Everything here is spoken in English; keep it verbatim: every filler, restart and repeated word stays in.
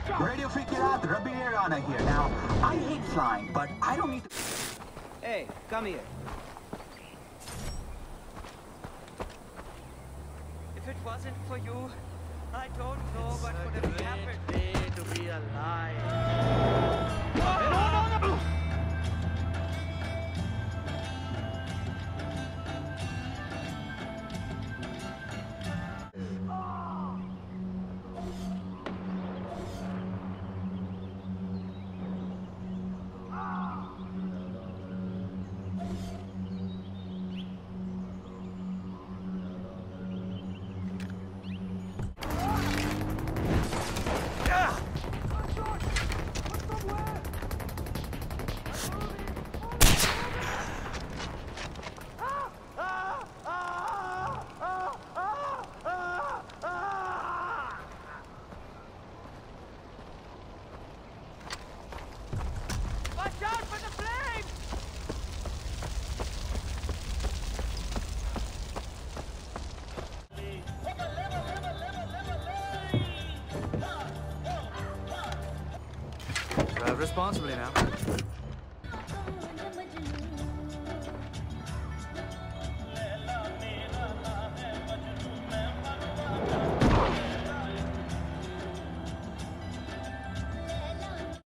Radio Freakirat, Rabi Rana here. Now, I hate flying, but I don't need to... Hey, come here. If it wasn't for you, I don't know what would have happened. Day to be alive. Drive responsibly now.